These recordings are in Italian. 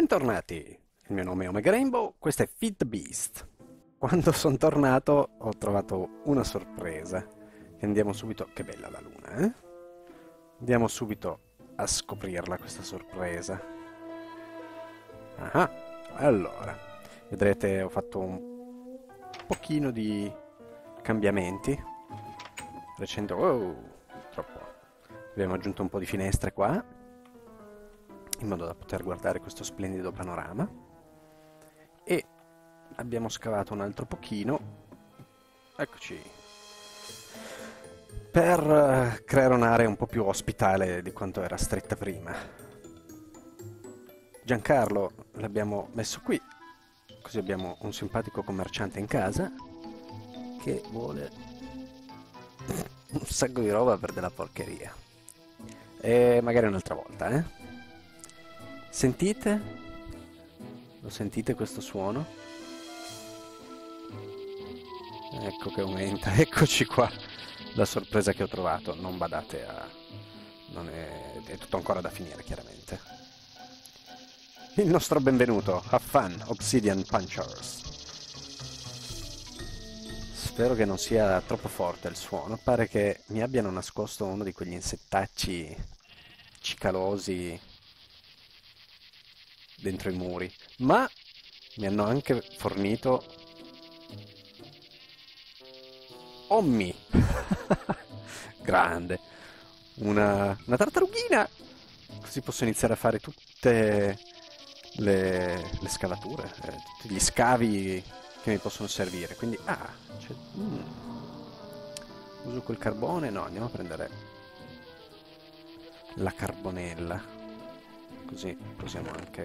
Bentornati, il mio nome è Omega Rainbow, questo è Feed the Beast. Quando sono tornato ho trovato una sorpresa e andiamo subito... Che bella la luna, eh? Andiamo subito a scoprirla questa sorpresa. Ah, allora, vedrete ho fatto un pochino di cambiamenti. Recente... Wow, troppo. Abbiamo aggiunto un po' di finestre qua, in modo da poter guardare questo splendido panorama. E abbiamo scavato un altro pochino, eccoci, per creare un'area un po' più ospitale di quanto era stretta prima. Giancarlo l'abbiamo messo qui, così abbiamo un simpatico commerciante in casa che vuole un sacco di roba per della porcheria. E magari un'altra volta, eh? Sentite? Lo sentite questo suono? Ecco che aumenta, eccoci qua. La sorpresa che ho trovato, non badate a... non è tutto ancora da finire, chiaramente. Il nostro benvenuto, have fun, Obsidian Punchers. Spero che non sia troppo forte il suono, pare che mi abbiano nascosto uno di quegli insettacci cicalosi dentro i muri, ma mi hanno anche fornito Ommi! Grande! Una tartarughina! Così posso iniziare a fare tutte le scavature, tutti gli scavi che mi possono servire. Quindi, uso quel carbone? No, andiamo a prendere la carbonella. Così possiamo anche...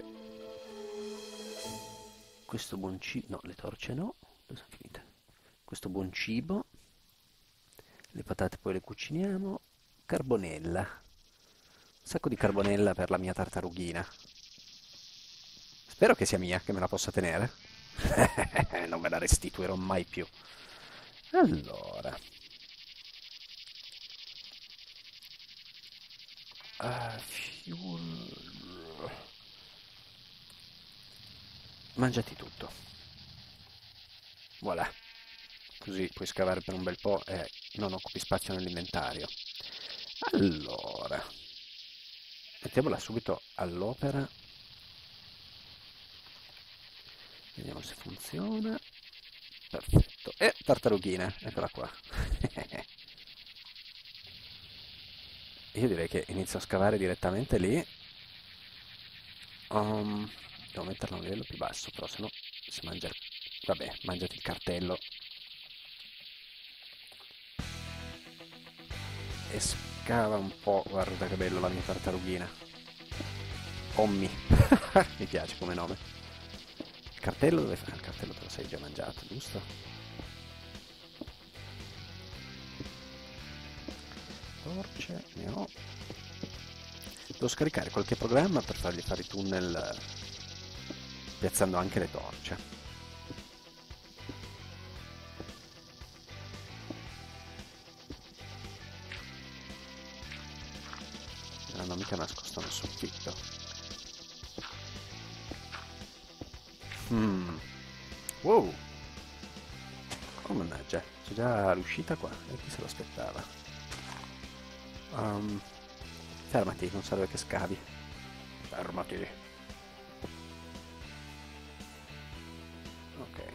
Questo buon cibo... No, le torce no. Dove sono finite? Questo buon cibo. Le patate poi le cuciniamo. Carbonella. Un sacco di carbonella per la mia tartarughina. Spero che sia mia, che me la possa tenere. Non me la restituirò mai più. Allora. Mangiati tutto. Voilà. Così puoi scavare per un bel po' e non occupi spazio nell'inventario. Allora, mettiamola subito all'opera. Vediamo se funziona. Perfetto. E tartarughina, eccola qua. Io direi che inizio a scavare direttamente lì. Devo metterla a un livello più basso, però sennò si mangia... Vabbè, mangiati il cartello. E scava un po', guarda che bello la mia tartarughina. Ommi. Mi piace come nome. Il cartello dove fa? Il cartello te lo sei già mangiato, giusto? Torce, ne ho. Devo scaricare qualche programma per fargli fare i tunnel piazzando anche le torce. Non hanno mica nascosto nel soffitto. Wow! Oh mannaggia, c'è già l'uscita qua, e chi se lo aspettava? Fermati, non serve che scavi. Fermati. Ok.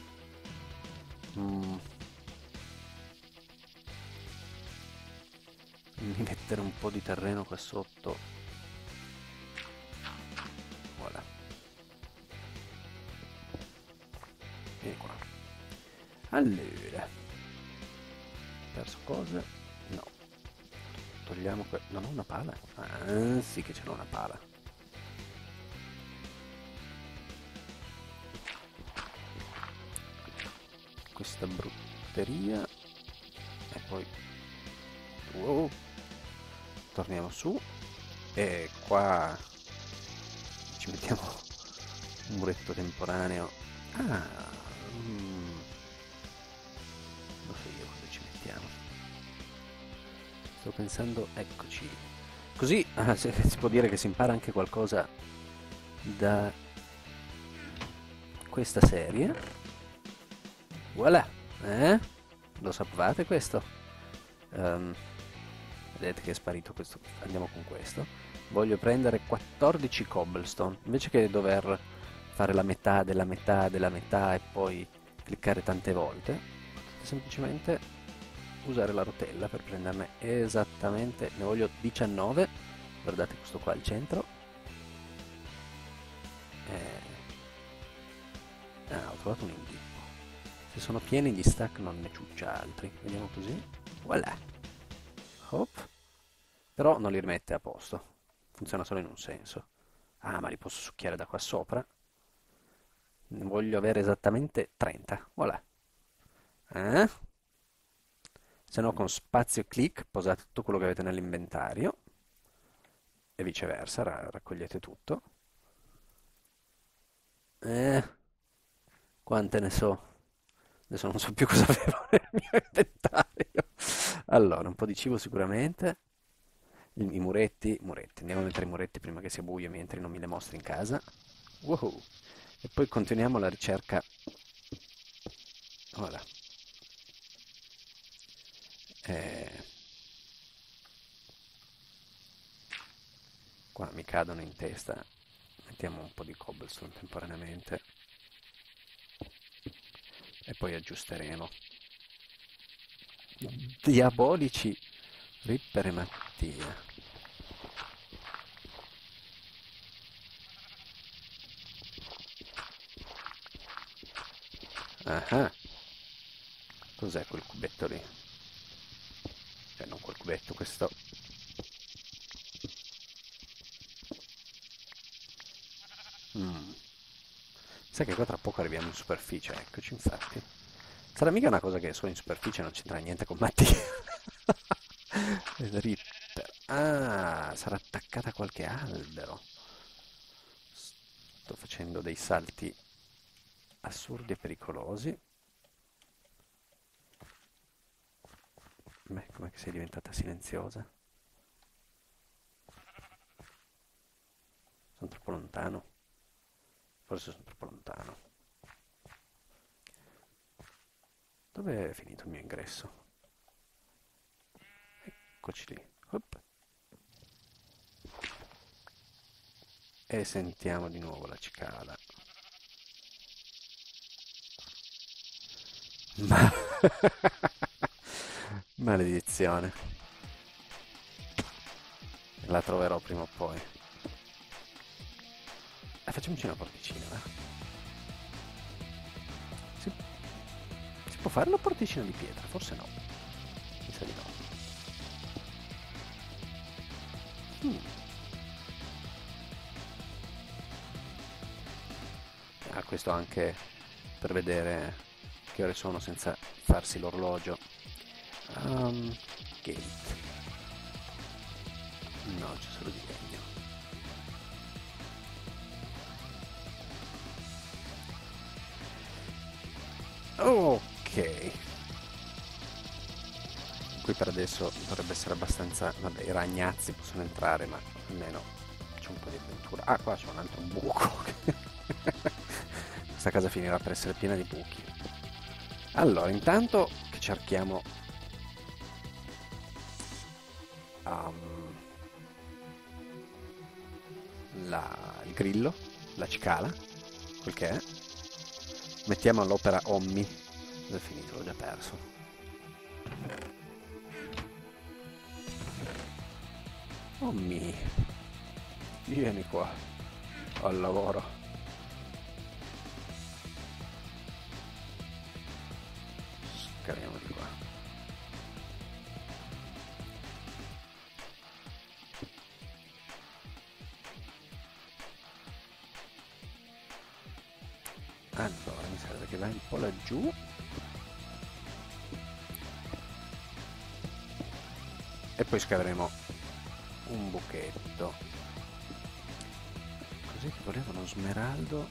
Fammi mettere un po' di terreno qua sotto. Voilà. Vieni qua. Allora. Perso cose? No. Togliamo non ho una pala? Ah, sì che ce n'ho una pala. Questa brutteria. E poi... Wow. Torniamo su. E qua... ci mettiamo un muretto temporaneo. Lo so io cosa ci mettiamo. Sto pensando, eccoci. Così si può dire che si impara anche qualcosa da questa serie. Voilà, eh? Lo sapevate questo? Ehm, Vedete che è sparito questo. Andiamo con questo. Voglio prendere 14 cobblestone, invece che dover fare la metà della metà della metà e poi cliccare tante volte, semplicemente usare la rotella per prenderne esattamente, ne voglio 19, guardate questo qua al centro. Ho trovato un inghippo. Se sono pieni gli stack non ne ciuccia altri, vediamo così, voilà, hop, però non li rimette a posto, funziona solo in un senso. Ah, ma li posso succhiare da qua sopra? Ne voglio avere esattamente 30, voilà. Eh? Se no con spazio e clic posate tutto quello che avete nell'inventario e viceversa, raccogliete tutto. Eh, quante ne so? Adesso non so più cosa avevo nel mio inventario. Allora, un po' di cibo sicuramente. I muretti. Andiamo a mettere i muretti prima che sia buio, mentre non mi le mostri in casa. Wow. E poi continuiamo la ricerca. Ora. Eh, Qua mi cadono in testa. Mettiamo un po' di cobblestone temporaneamente. E poi aggiusteremo. Diabolici Ripper e Mattia. Ah, cos'è quel cubetto lì? Cioè, non quel cubetto, questo. Mm. Sai che qua tra poco arriviamo in superficie, eccoci infatti. Sarà mica una cosa che solo in superficie non c'entra niente con Mattia. Il Ripper. Ah, sarà attaccata a qualche albero. Sto facendo dei salti assurdi e pericolosi. Beh, com'è che sei diventata silenziosa? Sono troppo lontano. Forse sono troppo lontano. Dove è finito il mio ingresso? Eccoci lì. Hop. E sentiamo di nuovo la cicala. Ma... Maledizione. La troverò prima o poi. Facciamoci una porticina, va? Si, si può fare una porticina di pietra? Forse no. Mi sa di no. Mm. Questo anche per vedere che ore sono senza farsi l'orologio. Gate. No, c'è solo di legno. Ok. Qui per adesso dovrebbe essere abbastanza. Vabbè, i ragnazzi possono entrare, ma almeno c'è un po' di avventura. Ah, qua c'è un altro buco. Questa casa finirà per essere piena di buchi. Allora, intanto che cerchiamo il grillo, la cicala, quel che è. Mettiamo all'opera Ommi. Dove è finito? L'ho già perso. Ommi, vieni qua al lavoro. Scariamo di qua. Allora, mi serve che vai un po' laggiù. E poi scaveremo un buchetto. Così che volevo uno smeraldo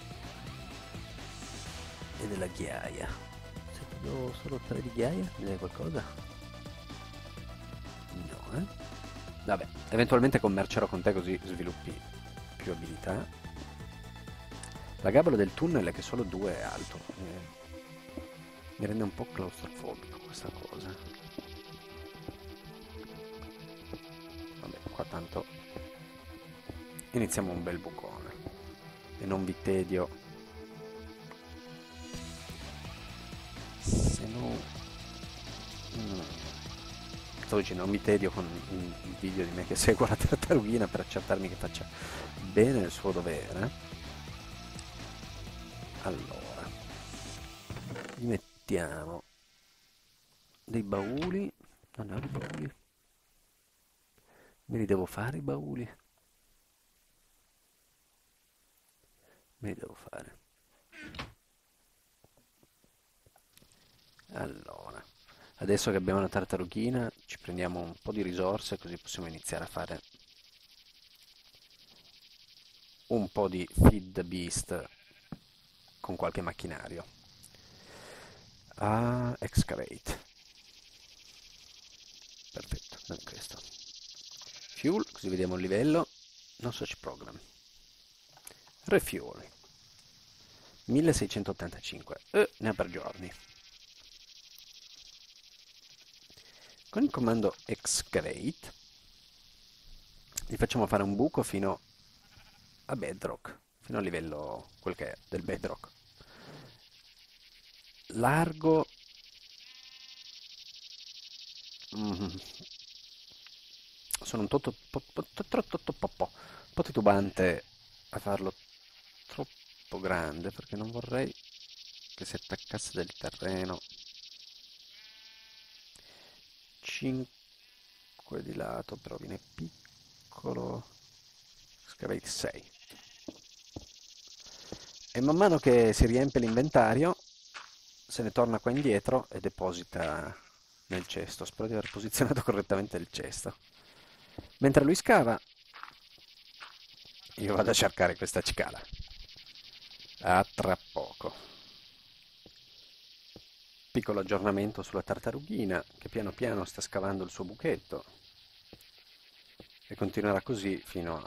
e della ghiaia. Se ti do solo 3 di ghiaia, mi dai qualcosa? No, Vabbè, eventualmente commercerò con te così sviluppi più abilità. La gabola del tunnel è che solo 2 è alto. Mi rende un po' claustrofobico questa cosa. Vabbè, qua tanto iniziamo un bel bucone. E non vi tedio. Se no... Sto dicendo, non mi tedio con il video di me che seguo la tartarughina per accertarmi che faccia bene il suo dovere. Allora, gli mettiamo dei bauli. Non ho i bauli. Me li devo fare i bauli? Me li devo fare. Allora, adesso che abbiamo una tartarughina, ci prendiamo un po' di risorse così possiamo iniziare a fare un po' di feed the beast con qualche macchinario. Excavate. Perfetto, non è questo. Fuel, così vediamo il livello. Non search program. Refuel. 1685. Ne ha per giorni. Con il comando excavate gli facciamo fare un buco fino a bedrock, fino al livello quel che è del bedrock. Largo sono un po' titubante a farlo troppo grande perché non vorrei che si attaccasse del terreno. 5 di lato, però viene piccolo. Scavate 6. E man mano che si riempie l'inventario, se ne torna qua indietro e deposita nel cesto. Spero di aver posizionato correttamente il cesto. Mentre lui scava, io vado a cercare questa cicala. A tra poco. Piccolo aggiornamento sulla tartarughina che piano piano sta scavando il suo buchetto e continuerà così fino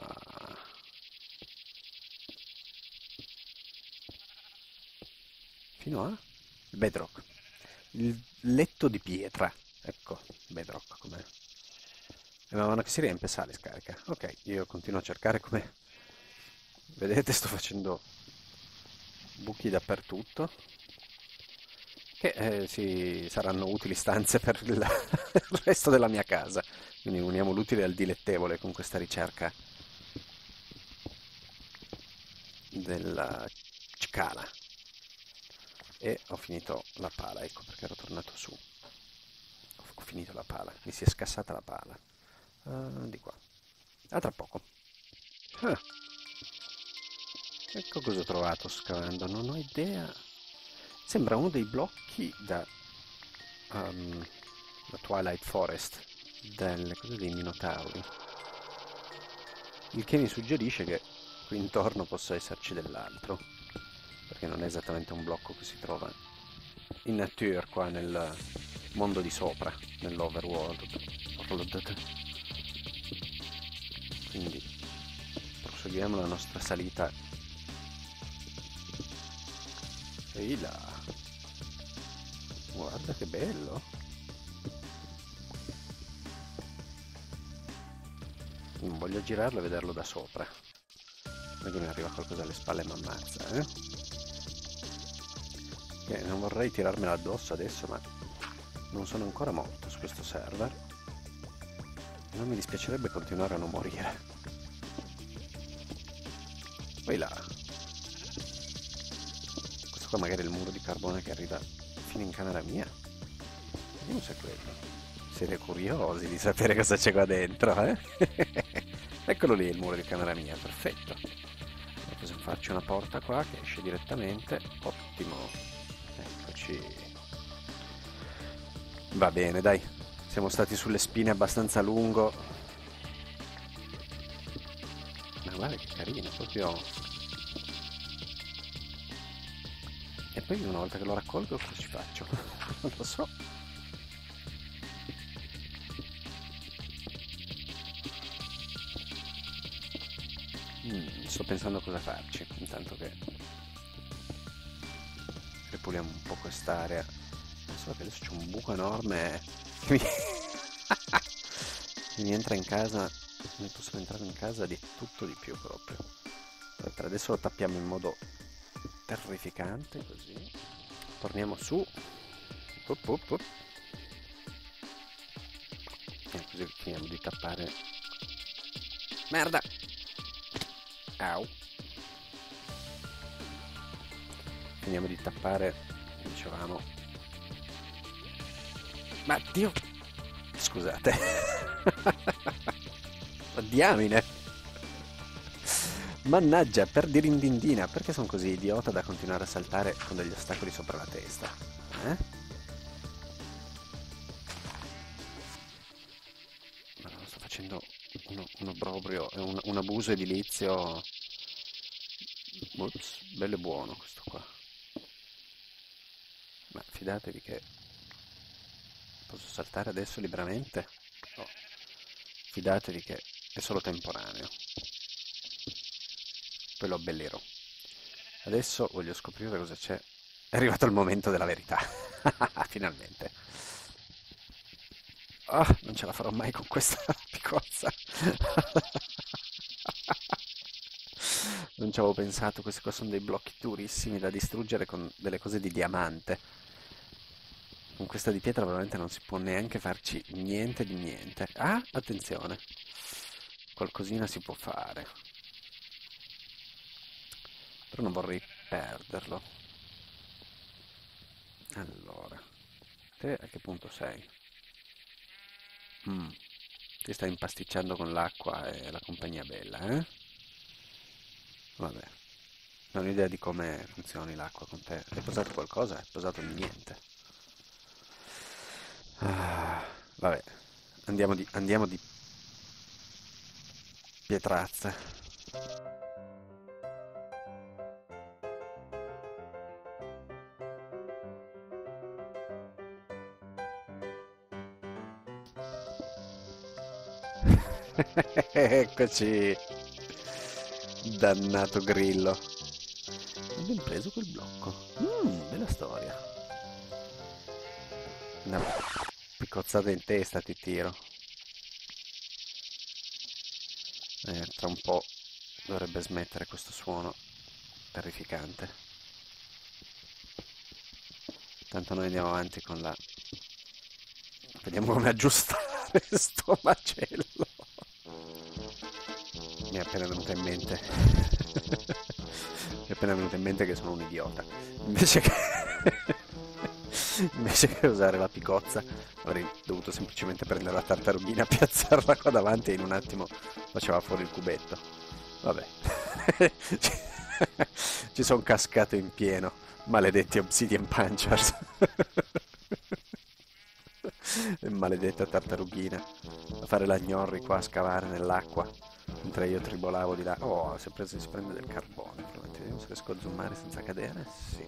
a il bedrock, il letto di pietra. Ecco, bedrock com'è. E man mano che si riempie sale, scarica. Ok, io continuo a cercare come vedete, sto facendo buchi dappertutto che saranno utili stanze per il il resto della mia casa. Quindi uniamo l'utile al dilettevole con questa ricerca della cicala. E ho finito la pala, ecco perché ero tornato su. Ho finito la pala, mi si è scassata la pala. Di qua. A tra poco. Ah, ecco cosa ho trovato scavando, non ho idea. Sembra uno dei blocchi da Twilight Forest, delle cose dei minotauri. Il che mi suggerisce che qui intorno possa esserci dell'altro, perché non è esattamente un blocco che si trova in nature qua nel mondo di sopra, nell'overworld. Quindi proseguiamo la nostra salita. Ehi là, guarda che bello. Non voglio girarlo e vederlo da sopra, perché mi arriva qualcosa alle spalle e mi ammazza, non vorrei tirarmela addosso adesso, ma non sono ancora morto su questo server. Non mi dispiacerebbe continuare a non morire. Poi là. Questo qua magari è il muro di carbone che arriva fino in camera mia. Vediamo se è quello. Siete curiosi di sapere cosa c'è qua dentro, eh? Eccolo lì il muro di camera mia, perfetto. Possiamo farci una porta qua che esce direttamente. Ottimo. Eccoci. Va bene, dai. Siamo stati sulle spine abbastanza a lungo. Ma guarda che carino, proprio. E poi una volta che lo raccolgo cosa ci faccio? Non lo so. Sto pensando cosa farci, intanto che ripuliamo un po' quest'area. Solo che adesso c'è un buco enorme che mi... che mi entra in casa, mi possono entrare in casa di tutto di più proprio. Per adesso lo tappiamo in modo terrificante, così. Torniamo su. Up, up, up. E così finiamo di tappare. Merda! Au! Finiamo di tappare, dicevamo. Ma Dio! Scusate. Diamine! Mannaggia, per dirindindina, perché sono così idiota da continuare a saltare con degli ostacoli sopra la testa? Eh? Ma no, sto facendo un obbrobrio, un abuso edilizio. Ups, bello e buono questo qua. Ma fidatevi che posso saltare adesso liberamente? No. Fidatevi che è solo temporaneo. Poi lo abbellirò. Adesso voglio scoprire cosa c'è. È arrivato il momento della verità. Finalmente. Ah, non ce la farò mai con questa picozza. Non ci avevo pensato, questi qua sono dei blocchi durissimi da distruggere con delle cose di diamante. Con questa di pietra veramente non si può neanche farci niente di niente. Ah, attenzione. Qualcosina si può fare. Però non vorrei perderlo. Allora, te a che punto sei? Mm, ti stai impasticciando con l'acqua e la compagnia bella, eh? Vabbè, non ho idea di come funzioni l'acqua con te. Hai posato qualcosa? Hai posato niente. Ah, vabbè, andiamo di pietrazze. Eccoci, dannato grillo. Ho ben preso quel blocco. Bella storia. Una piccozzata in testa ti tiro. Tra un po' dovrebbe smettere questo suono terrificante. Tanto noi andiamo avanti con la... Vediamo come aggiustare sto macello. Mi è appena venuta in mente. Mi è appena venuta in mente che sono un idiota. Invece che... Invece che usare la picozza, avrei dovuto semplicemente prendere la tartarughina, piazzarla qua davanti e in un attimo faceva fuori il cubetto. Vabbè. Ci sono cascato in pieno. Maledetti Obsidian Punchers. E maledetta tartarughina. A fare la gnorri qua a scavare nell'acqua. Mentre io tribolavo di là. Oh, si prende del carbone. Vediamo se riesco a zoomare senza cadere. Sì.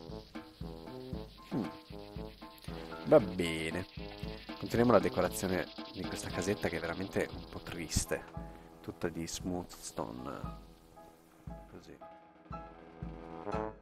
Va bene. Continuiamo la decorazione di questa casetta che è veramente un po' triste. Tutta di smooth stone. Così.